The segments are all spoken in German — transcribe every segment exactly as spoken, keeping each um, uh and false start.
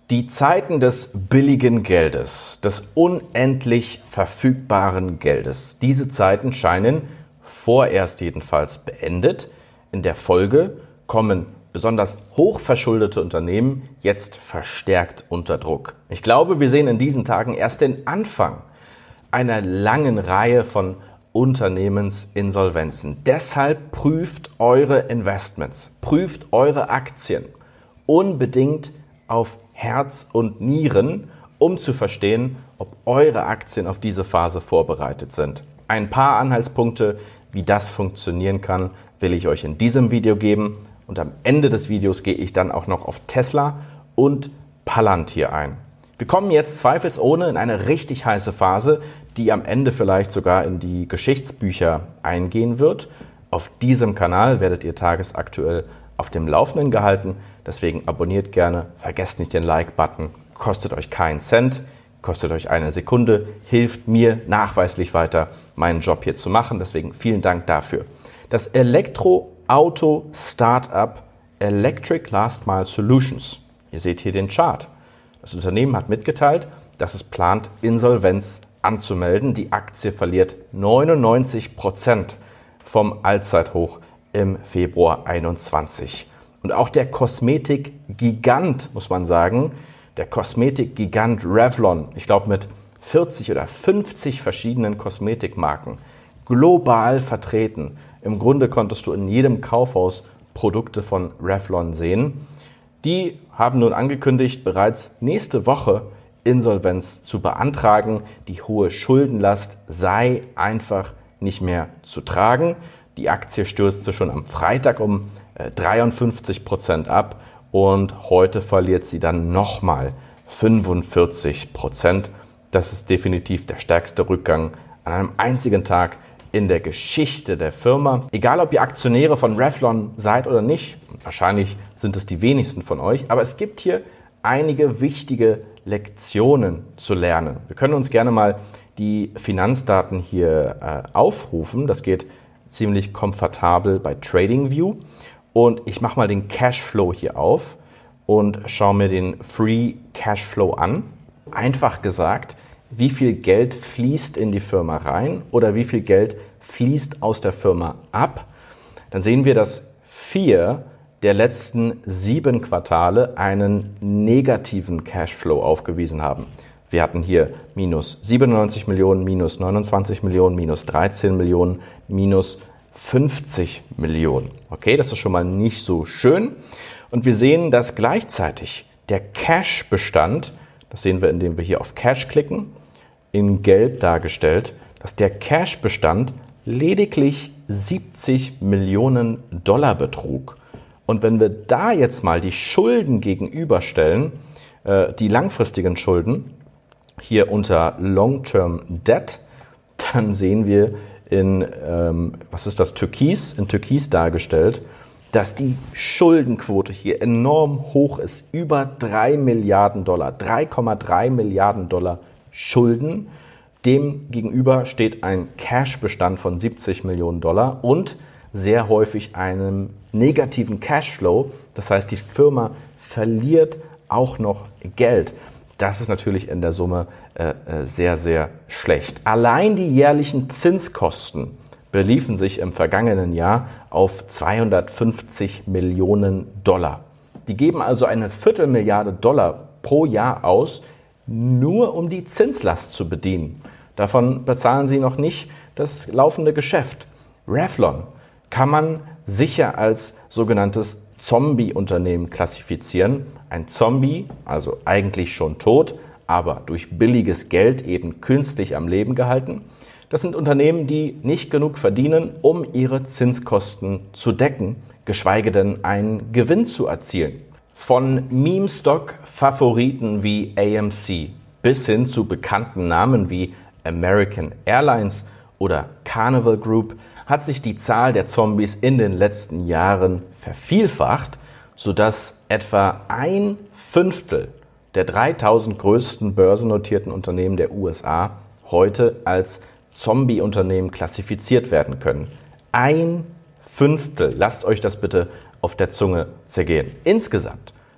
Die Zeiten des billigen Geldes, des unendlich verfügbaren Geldes, diese Zeiten scheinen vorerst jedenfalls beendet. In der Folge kommen besonders hochverschuldete Unternehmen jetzt verstärkt unter Druck. Ich glaube, wir sehen in diesen Tagen erst den Anfang einer langen Reihe von Unternehmensinsolvenzen. Deshalb prüft eure Investments, prüft eure Aktien unbedingt auf Herz und Nieren, um zu verstehen, ob eure Aktien auf diese Phase vorbereitet sind. Ein paar Anhaltspunkte, wie das funktionieren kann, will ich euch in diesem Video geben. Und am Ende des Videos gehe ich dann auch noch auf Tesla und Palantir ein. Wir kommen jetzt zweifelsohne in eine richtig heiße Phase, die am Ende vielleicht sogar in die Geschichtsbücher eingehen wird. Auf diesem Kanal werdet ihr tagesaktuell auf dem Laufenden gehalten. Deswegen abonniert gerne, vergesst nicht den Like-Button, kostet euch keinen Cent, kostet euch eine Sekunde, hilft mir nachweislich weiter, meinen Job hier zu machen. Deswegen vielen Dank dafür. Das Elektroauto-Startup Electric Last Mile Solutions. Ihr seht hier den Chart. Das Unternehmen hat mitgeteilt, dass es plant, Insolvenz anzumelden. Die Aktie verliert neunundneunzig Prozent vom Allzeithoch im Februar einundzwanzig. Und auch der Kosmetikgigant, muss man sagen, der Kosmetikgigant Revlon, ich glaube mit vierzig oder fünfzig verschiedenen Kosmetikmarken, global vertreten. Im Grunde konntest du in jedem Kaufhaus Produkte von Revlon sehen. Die haben nun angekündigt, bereits nächste Woche Insolvenz zu beantragen. Die hohe Schuldenlast sei einfach nicht mehr zu tragen. Die Aktie stürzte schon am Freitag um dreiundfünfzig Prozent ab und heute verliert sie dann nochmal fünfundvierzig Prozent. Das ist definitiv der stärkste Rückgang an einem einzigen Tag in der Geschichte der Firma. Egal, ob ihr Aktionäre von Revlon seid oder nicht, wahrscheinlich sind es die wenigsten von euch, aber es gibt hier einige wichtige Lektionen zu lernen. Wir können uns gerne mal die Finanzdaten hier äh, aufrufen. Das geht ziemlich komfortabel bei TradingView. Und ich mache mal den Cashflow hier auf und schaue mir den Free Cashflow an. Einfach gesagt, wie viel Geld fließt in die Firma rein oder wie viel Geld fließt aus der Firma ab. Dann sehen wir, dass vier der letzten sieben Quartale einen negativen Cashflow aufgewiesen haben. Wir hatten hier minus siebenundneunzig Millionen, minus neunundzwanzig Millionen, minus dreizehn Millionen, minus fünfzig Millionen. Okay, das ist schon mal nicht so schön. Und wir sehen, dass gleichzeitig der Cash-Bestand, das sehen wir, indem wir hier auf Cash klicken, in Gelb dargestellt, dass der Cash-Bestand lediglich siebzig Millionen Dollar betrug. Und wenn wir da jetzt mal die Schulden gegenüberstellen, äh, die langfristigen Schulden, hier unter Long-Term Debt, dann sehen wir in, ähm, was ist das, Türkis, in Türkis dargestellt, dass die Schuldenquote hier enorm hoch ist, über drei Milliarden Dollar, drei Komma drei Milliarden Dollar Schulden. Dem gegenüber steht ein Cash-Bestand von siebzig Millionen Dollar und sehr häufig einem negativen Cashflow. Das heißt, die Firma verliert auch noch Geld. Das ist natürlich in der Summe äh, sehr, sehr schlecht. Allein die jährlichen Zinskosten beliefen sich im vergangenen Jahr auf zweihundertfünfzig Millionen Dollar. Die geben also eine Viertelmilliarde Dollar pro Jahr aus, nur um die Zinslast zu bedienen. Davon bezahlen sie noch nicht das laufende Geschäft. Revlon kann man sicher als sogenanntes Zombie-Unternehmen klassifizieren. Ein Zombie, also eigentlich schon tot, aber durch billiges Geld eben künstlich am Leben gehalten. Das sind Unternehmen, die nicht genug verdienen, um ihre Zinskosten zu decken, geschweige denn einen Gewinn zu erzielen. Von Meme-Stock-Favoriten wie A M C bis hin zu bekannten Namen wie American Airlines oder Carnival Group hat sich die Zahl der Zombies in den letzten Jahren vervielfacht, sodass etwa ein Fünftel der dreitausend größten börsennotierten Unternehmen der U S A heute als Zombie-Unternehmen klassifiziert werden können. Ein Fünftel, lasst euch das bitte auf der Zunge zergehen. Insgesamt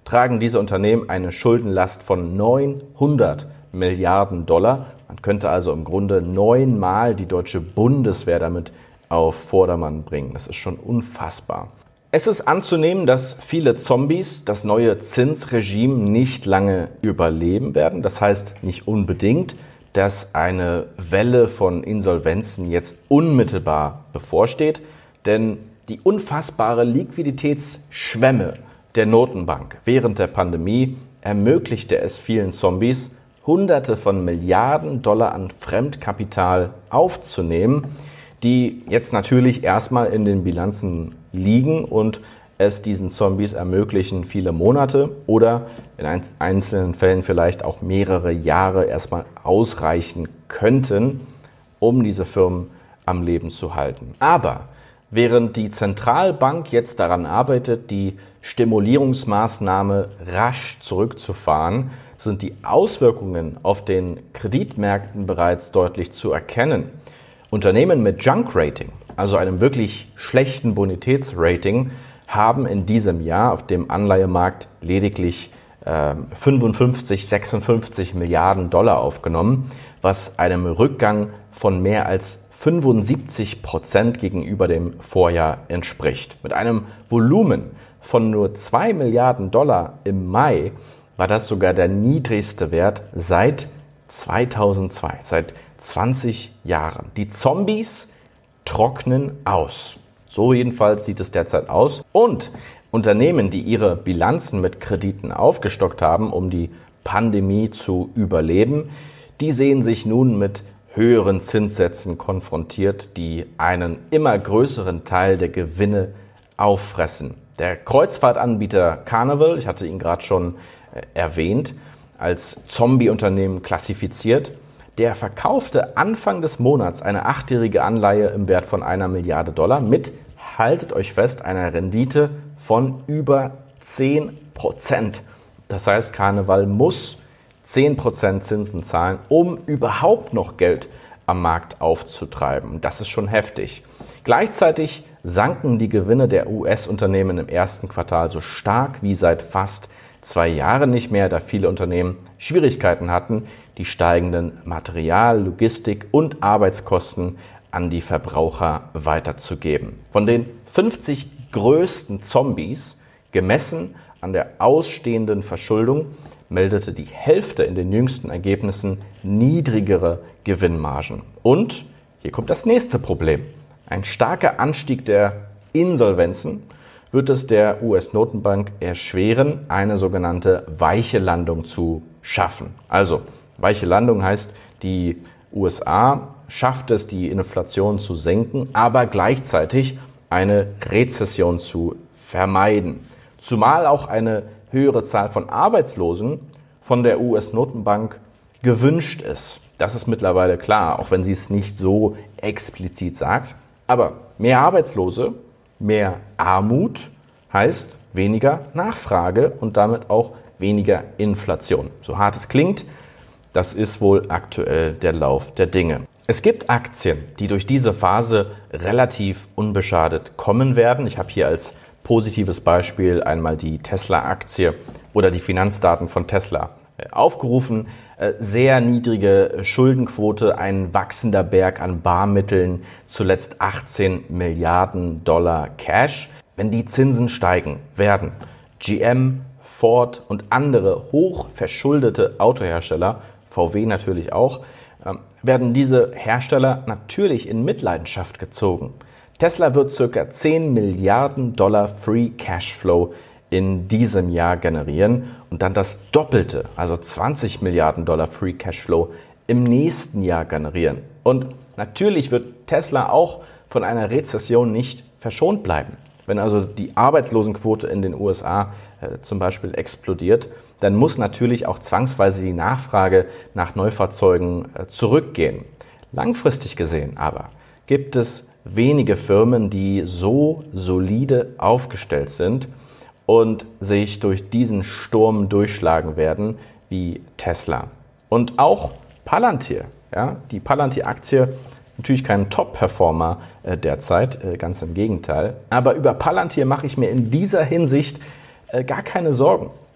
tragen diese Unternehmen eine Schuldenlast von neunhundert Milliarden Dollar. Man könnte also im Grunde neunmal die deutsche Bundeswehr damit auf Vordermann bringen. Das ist schon unfassbar. Es ist anzunehmen, dass viele Zombies das neue Zinsregime nicht lange überleben werden. Das heißt nicht unbedingt, dass eine Welle von Insolvenzen jetzt unmittelbar bevorsteht, denn die unfassbare Liquiditätsschwemme der Notenbank während der Pandemie ermöglichte es vielen Zombies, Hunderte von Milliarden Dollar an Fremdkapital aufzunehmen, die jetzt natürlich erstmal in den Bilanzen liegen und es diesen Zombies ermöglichen, viele Monate oder in einzelnen Fällen vielleicht auch mehrere Jahre erstmal ausreichen könnten, um diese Firmen am Leben zu halten. Aber während die Zentralbank jetzt daran arbeitet, die Stimulierungsmaßnahme rasch zurückzufahren, sind die Auswirkungen auf den Kreditmärkten bereits deutlich zu erkennen. Unternehmen mit Junk-Rating, also einem wirklich schlechten Bonitätsrating, haben in diesem Jahr auf dem Anleihemarkt lediglich äh, fünfundfünfzig, sechsundfünfzig Milliarden Dollar aufgenommen, was einem Rückgang von mehr als fünfundsiebzig Prozent gegenüber dem Vorjahr entspricht. Mit einem Volumen von nur zwei Milliarden Dollar im Mai war das sogar der niedrigste Wert seit zweitausendzwei, seit zwanzig Jahren. Die Zombies trocknen aus. So jedenfalls sieht es derzeit aus. Und Unternehmen, die ihre Bilanzen mit Krediten aufgestockt haben, um die Pandemie zu überleben, die sehen sich nun mit höheren Zinssätzen konfrontiert, die einen immer größeren Teil der Gewinne auffressen. Der Kreuzfahrtanbieter Carnival, ich hatte ihn gerade schon erwähnt, als Zombie-Unternehmen klassifiziert, der verkaufte Anfang des Monats eine achtjährige Anleihe im Wert von einer Milliarde Dollar mit, haltet euch fest, einer Rendite von über zehn Prozent. Das heißt, Carnival muss zehn Prozent Zinsen zahlen, um überhaupt noch Geld am Markt aufzutreiben. Das ist schon heftig. Gleichzeitig sanken die Gewinne der U S-Unternehmen im ersten Quartal so stark wie seit fast zwei Jahren nicht mehr, da viele Unternehmen Schwierigkeiten hatten, die steigenden Material-, Logistik- und Arbeitskosten an die Verbraucher weiterzugeben. Von den fünfzig größten Zombies, gemessen an der ausstehenden Verschuldung, meldete die Hälfte in den jüngsten Ergebnissen niedrigere Gewinnmargen. Und hier kommt das nächste Problem. Ein starker Anstieg der Insolvenzen wird es der U S-Notenbank erschweren, eine sogenannte weiche Landung zu schaffen. Also, weiche Landung heißt, die U S A schafft es, die Inflation zu senken, aber gleichzeitig eine Rezession zu vermeiden. Zumal auch eine höhere Zahl von Arbeitslosen von der U S-Notenbank gewünscht ist. Das ist mittlerweile klar, auch wenn sie es nicht so explizit sagt. Aber mehr Arbeitslose, mehr Armut heißt weniger Nachfrage und damit auch weniger Inflation. So hart es klingt, das ist wohl aktuell der Lauf der Dinge. Es gibt Aktien, die durch diese Phase relativ unbeschadet kommen werden. Ich habe hier als positives Beispiel einmal die Tesla-Aktie oder die Finanzdaten von Tesla aufgerufen. Sehr niedrige Schuldenquote, ein wachsender Berg an Barmitteln, zuletzt achtzehn Milliarden Dollar Cash. Wenn die Zinsen steigen, werden G M, Ford und andere hochverschuldete Autohersteller, V W natürlich auch, werden diese Hersteller natürlich in Mitleidenschaft gezogen. Tesla wird ca. zehn Milliarden Dollar Free Cashflow in diesem Jahr generieren und dann das Doppelte, also zwanzig Milliarden Dollar Free Cashflow im nächsten Jahr generieren. Und natürlich wird Tesla auch von einer Rezession nicht verschont bleiben. Wenn also die Arbeitslosenquote in den U S A äh, zum Beispiel explodiert, dann muss natürlich auch zwangsweise die Nachfrage nach Neufahrzeugen äh, zurückgehen. Langfristig gesehen aber gibt es wenige Firmen, die so solide aufgestellt sind und sich durch diesen Sturm durchschlagen werden wie Tesla. Und auch Palantir, ja, die Palantir-Aktie, natürlich kein Top-Performer äh, derzeit, äh, ganz im Gegenteil. Aber über Palantir mache ich mir in dieser Hinsicht äh, gar keine Sorgen.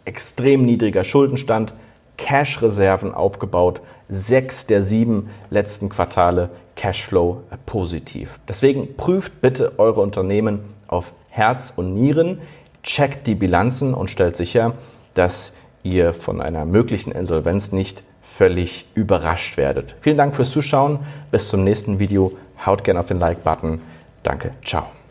extrem niedriger Schuldenstand, Cash-Reserven aufgebaut, sechs der sieben letzten Quartale Cashflow positiv. Deswegen prüft bitte eure Unternehmen auf Herz und Nieren, checkt die Bilanzen und stellt sicher, dass ihr von einer möglichen Insolvenz nicht völlig überrascht werdet. Vielen Dank fürs Zuschauen. Bis zum nächsten Video. Haut gerne auf den Like-Button. Danke. Ciao.